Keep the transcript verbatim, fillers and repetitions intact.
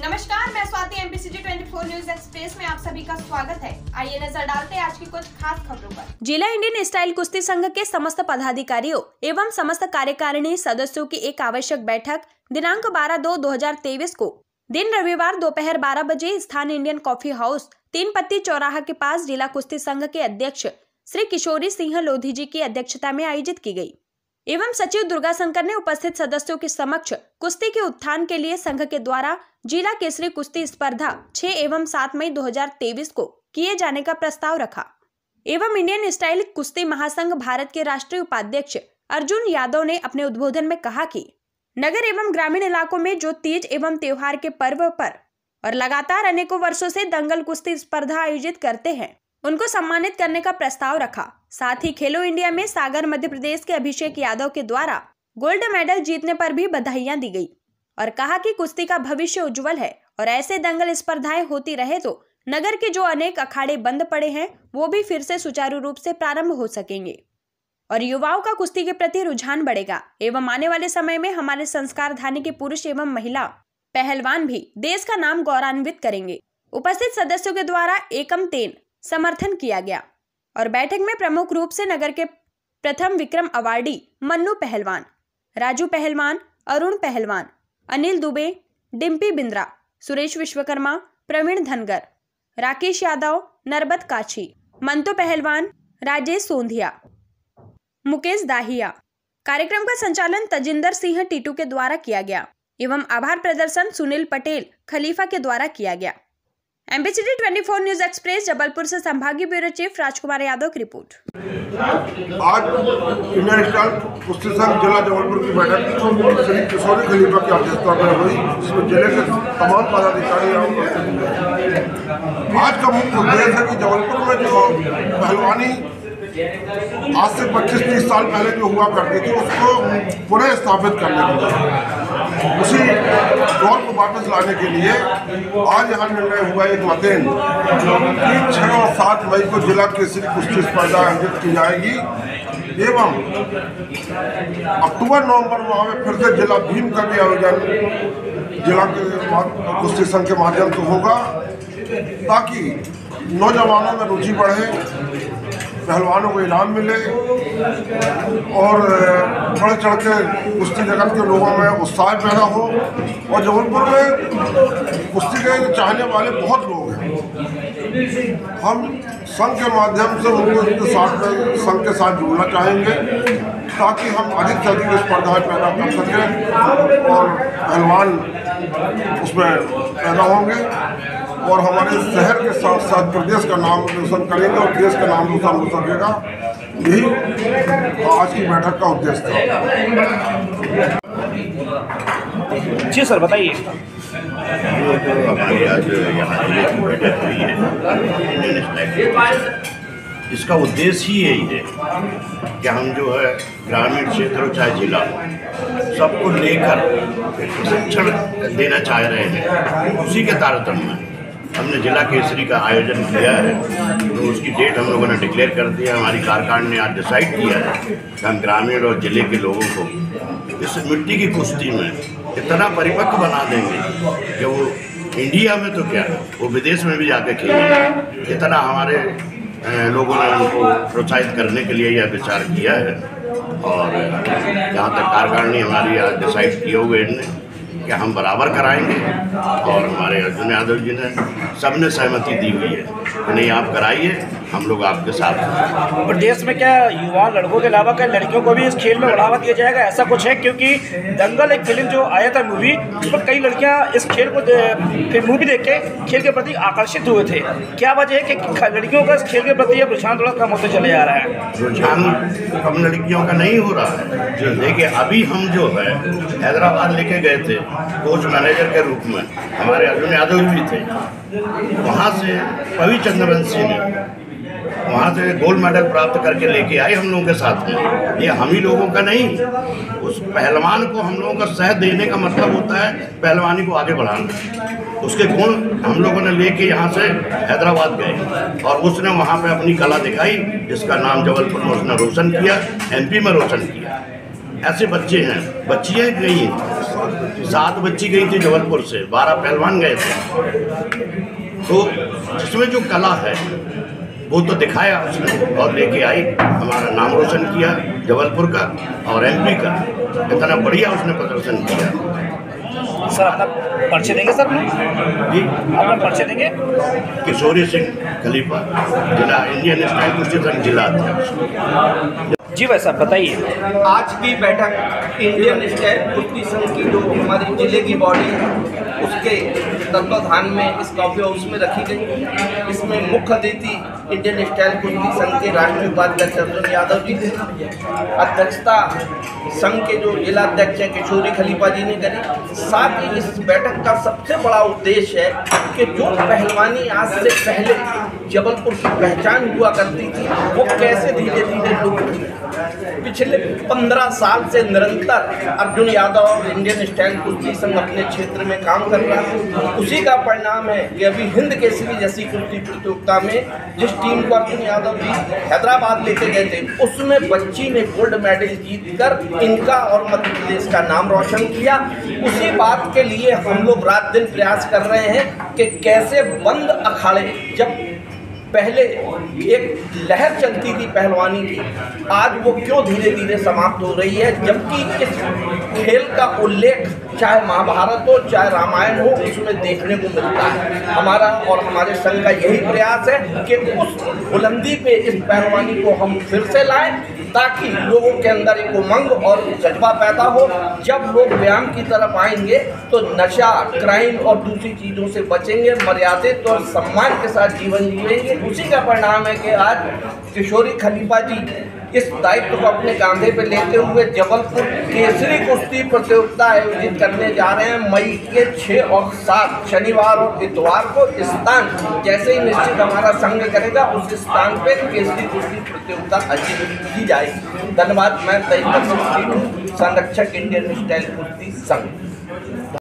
नमस्कार, मैं स्वाति एमपीसीजी चौबीस न्यूज एक्सप्रेस में आप सभी का स्वागत है। आइए नजर डालते हैं आज की कुछ खास खबरों पर। जिला इंडियन स्टाइल कुश्ती संघ के समस्त पदाधिकारियों एवं समस्त कार्यकारिणी सदस्यों की एक आवश्यक बैठक दिनांक बारह दो दो हजार तेईस को दिन रविवार दोपहर बारह बजे स्थान इंडियन कॉफी हाउस तीन पत्ती चौराहा के पास जिला कुश्ती संघ के अध्यक्ष श्री किशोरी सिंह लोधी जी की अध्यक्षता में आयोजित की गई एवं सचिव दुर्गा शंकर ने उपस्थित सदस्यों के समक्ष कुश्ती के उत्थान के लिए संघ के द्वारा जिला केसरी कुश्ती स्पर्धा छह एवं सात मई दो हजार तेईस को किए जाने का प्रस्ताव रखा एवं इंडियन स्टाइल कुश्ती महासंघ भारत के राष्ट्रीय उपाध्यक्ष अर्जुन यादव ने अपने उद्बोधन में कहा कि नगर एवं ग्रामीण इलाकों में जो तीज एवं त्योहार के पर्व पर और लगातार अनेकों वर्षों से दंगल कुश्ती स्पर्धा आयोजित करते हैं उनको सम्मानित करने का प्रस्ताव रखा। साथ ही खेलो इंडिया में सागर मध्य प्रदेश के अभिषेक यादव के द्वारा गोल्ड मेडल जीतने पर भी बधाइयां दी गई और कहा कि कुश्ती का भविष्य उज्जवल है और ऐसे दंगल स्पर्धाएं होती रहे तो नगर के जो अनेक अखाड़े बंद पड़े हैं वो भी फिर से सुचारू रूप से प्रारंभ हो सकेंगे और युवाओं का कुश्ती के प्रति रुझान बढ़ेगा एवं आने वाले समय में हमारे संस्कार धानी के पुरुष एवं महिला पहलवान भी देश का नाम गौरवान्वित करेंगे। उपस्थित सदस्यों के द्वारा एकम तेन समर्थन किया गया और बैठक में प्रमुख रूप से नगर के प्रथम विक्रम अवार्डी मन्नू पहलवान, राजू पहलवान, अरुण पहलवान, अनिल दुबे, डिम्पी बिंद्रा, सुरेश विश्वकर्मा, प्रवीण धनगर, राकेश यादव, नरबत काछी, मंतो पहलवान, राजेश सोंधिया, मुकेश दाहिया। कार्यक्रम का संचालन तजिंदर सिंह टीटू के द्वारा किया गया एवं आभार प्रदर्शन सुनील पटेल खलीफा के द्वारा किया गया। एमपीसीजी चौबीस न्यूज एक्सप्रेस जबलपुर से संभागीय ब्यूरो चीफ राजकुमार यादव की रिपोर्ट। आज इंडियन स्टाइल कुश्ती संघ जिला जबलपुर की बैठक श्री किशोरी खलीफा की अध्यक्षता में हुई, जिसमें जिले के तमाम पदाधिकारी आज का मुख्य उद्देश्य है कि जबलपुर में जो पहलवानी आज से पच्चीस तीस साल पहले जो हुआ करती थी उसको पुनः स्थापित करने के लिए, उसी दौर को वापस लाने के लिए आज यहाँ निर्णय हुआ एक मतेन कि छह और सात मई को जिला केसरी कुश्ती स्पर्धा आयोजित की जाएगी एवं अक्टूबर नवंबर माह में फिर से जिला भीम का भी आयोजन जिला के कुश्ती संघ के माध्यम से होगा ताकि नौजवानों में रुचि बढ़े, पहलवानों को इनाम मिले और बढ़ चढ़ के कुश्ती जगत के लोगों में उत्साह पैदा हो। और जबलपुर में कुश्ती के चाहने वाले बहुत लोग हैं, हम संघ के माध्यम से उनको इसके साथ में संघ के साथ जुड़ना चाहेंगे ताकि हम अधिक से अधिक स्पर्धाएँ पैदा कर सकें और पहलवान उसमें पैदा होंगे और हमारे शहर के साथ साथ प्रदेश का नाम रोशन करेंगे और देश का नाम रोशन हो सकेगा। यही आज की बैठक का उद्देश्य था। जी सर, बताइए। ये तो हमारी आज यहाँ जिले की बैठक हुई है, इसका उद्देश्य ही यही है कि हम जो है ग्रामीण क्षेत्र हो चाहे जिला सबको लेकर प्रशिक्षण देना चाह रहे हैं। उसी के तारतम्य में हमने जिला केसरी का आयोजन किया है, तो उसकी डेट हम लोगों ने डिक्लेयर कर दिया। हमारी कार्यकारिणी ने आज डिसाइड किया है कि हम ग्रामीण और जिले के लोगों को इस मिट्टी की कुश्ती में इतना परिपक्व बना देंगे कि वो इंडिया में तो क्या वो विदेश में भी जाके खेलेंगे। इतना हमारे लोगों ने उनको प्रोत्साहित करने के लिए यह विचार किया है और जहाँ तक कार्यकारिणी हमारी आज डिसाइड किए हुए इनने कि हम बराबर कराएंगे और हमारे अर्जुन यादव जी ने सबने सहमति दी हुई है कि नहीं आप कराइए, हम लोग आपके साथ हैं। प्रदेश में क्या युवा लड़कों के अलावा क्या लड़कियों को भी इस खेल में बढ़ावा दिया जाएगा, ऐसा कुछ है? क्योंकि दंगल एक फिल्म जो आया था मूवी, उस पर कई लड़कियां इस खेल को फिर मूवी देख के खेल के प्रति आकर्षित हुए थे। क्या वजह है कि लड़कियों का इस खेल के प्रति रुझान थोड़ा कम होते चले जा रहा है? रुझान कम लड़कियों का नहीं हो रहा है, देखिए अभी हम जो है हैदराबाद लेके गए थे कोच मैनेजर के रूप में, हमारे अर्जुन यादव भी थे, वहाँ से पवी चंद्रवंशी ने वहाँ से गोल्ड मेडल प्राप्त करके लेके आए हम लोगों के साथ में। ये हम ही लोगों का नहीं, उस पहलवान को हम लोगों का सह देने का मतलब होता है पहलवानी को आगे बढ़ाना। उसके गुण हम लोगों ने लेके यहाँ से हैदराबाद गए और उसने वहाँ पे अपनी कला दिखाई, जिसका नाम जबलपुर में उसने रोशन किया, एमपी में रोशन किया। ऐसे बच्चे हैं, बच्चियाँ नहीं हैं, सात बच्ची गई थी जबलपुर से, बारह पहलवान गए थे। तो जिसमें जो कला है वो तो दिखाया उसने और लेके आई, हमारा नाम रोशन किया जबलपुर का और एमपी का। इतना बढ़िया उसने प्रदर्शन किया। सर अपना परिचय देंगे सर? जी, अपना परिचय देंगे। किशोरी सिंह खलीफा, जिला इंडियन स्टाइल कुश्ती संघ जिला अध्यक्ष। जी भाई साहब बताइए। आज की बैठक इंडियन स्टाइल कुश्ती संघ की जो हमारी जिले की बॉडी है उसके तत्वाधान में इस कॉफी हाउस में रखी गई। इसमें मुख्य अतिथि इंडियन स्टाइल कुश्ती संघ के राष्ट्रीय उपाध्यक्ष अर्जुन यादव जी थे। अध्यक्षता संघ के जो जिला अध्यक्ष हैं किशोरी खलीफा जी ने करी। साथ ही इस बैठक का सबसे बड़ा उद्देश्य है कि जो पहलवानी आज से पहले जबलपुर की पहचान हुआ करती थी वो कैसे धीरे धीरे लुप्त। पिछले पंद्रह साल से निरंतर अर्जुन यादव और इंडियन स्टाइल कुश्ती संघ अपने क्षेत्र में काम कर रहा है। उसी का परिणाम है कि अभी हिंद केसरी जैसी कुश्ती प्रतियोगिता में जिस टीम को अर्जुन यादव जी हैदराबाद लेके गए थे उसमें बच्ची ने गोल्ड मेडल जीतकर इनका और मध्य प्रदेश का नाम रोशन किया। उसी बात के लिए हम लोग रात दिन प्रयास कर रहे हैं कि कैसे बंद अखाड़े, जब पहले एक लहर चलती थी पहलवानी की, आज वो क्यों धीरे धीरे समाप्त हो रही है, जबकि इस खेल का उल्लेख चाहे महाभारत हो चाहे रामायण हो उसमें देखने को मिलता है। हमारा और हमारे संघ का यही प्रयास है कि उस बुलंदी पे इस पहलवानी को हम फिर से लाएं ताकि लोगों के अंदर एक उमंग और जज्बा पैदा हो। जब लोग व्यायाम की तरफ आएंगे तो नशा, क्राइम और दूसरी चीज़ों से बचेंगे, मर्यादित और सम्मान के साथ जीवन जिएंगे। उसी का परिणाम है कि आज किशोरी खलीफा जी इस दायित्व को अपने कांधे पर लेते हुए जबलपुर केसरी कुश्ती प्रतियोगिता आयोजित करने जा रहे हैं। मई के छः और सात शनिवार और इतवार को स्थान जैसे ही निश्चित हमारा संघ करेगा उस स्थान पे केसरी कुश्ती प्रतियोगिता आयोजित की जाएगी। धन्यवाद। मैं तेईस संरक्षक इंडियन स्टाइल कुश्ती संघ।